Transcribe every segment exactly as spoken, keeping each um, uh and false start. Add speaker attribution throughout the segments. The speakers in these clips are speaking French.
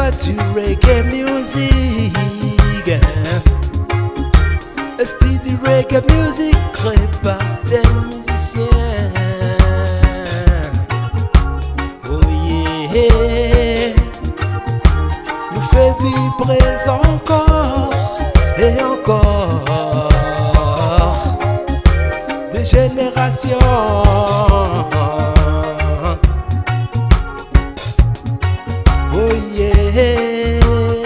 Speaker 1: pas du reggae music. Le style du reggae music créé par des musiciens. Oh yeah, nous fait vibrer encore et encore des générations. Oh yeah,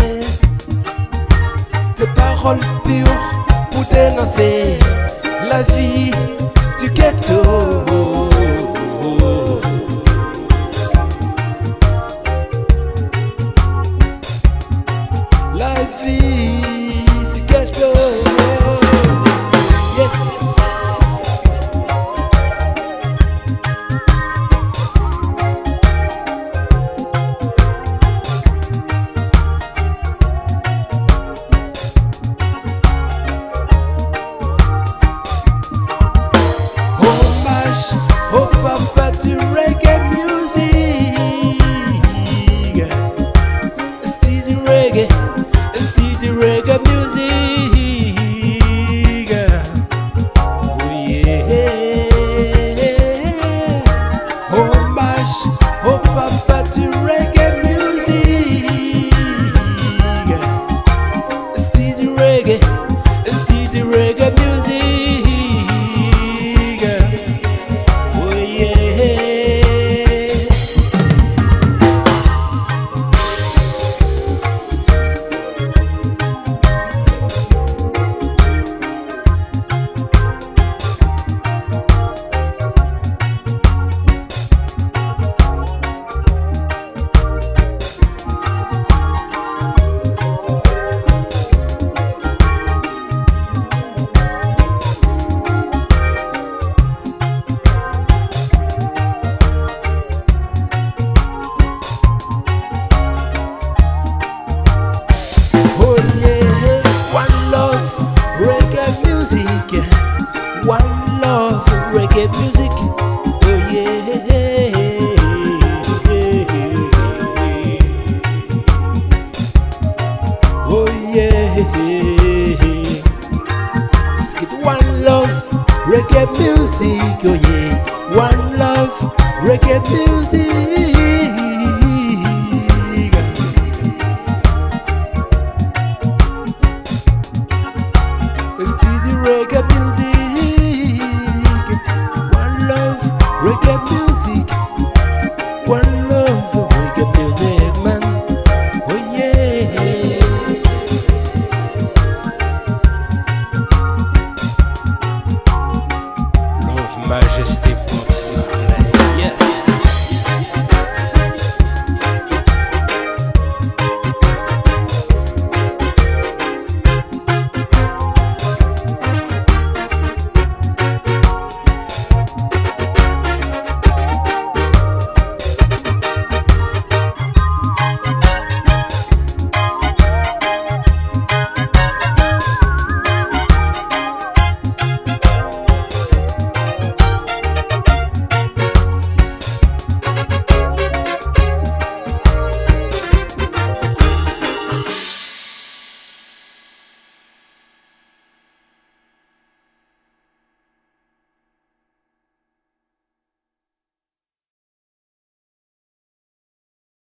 Speaker 1: des paroles pures pour dénoncer la vie du ghetto. La vie du ghetto. Yeah. Oh papa du reggae music, style du reggae, style du reggae music. Oh yeah, hommage au papa du reggae music, style du reggae, style du reggae music. One love, reggae music. Oh yeah. Oh yeah. Let's get one love, reggae music. Oh yeah.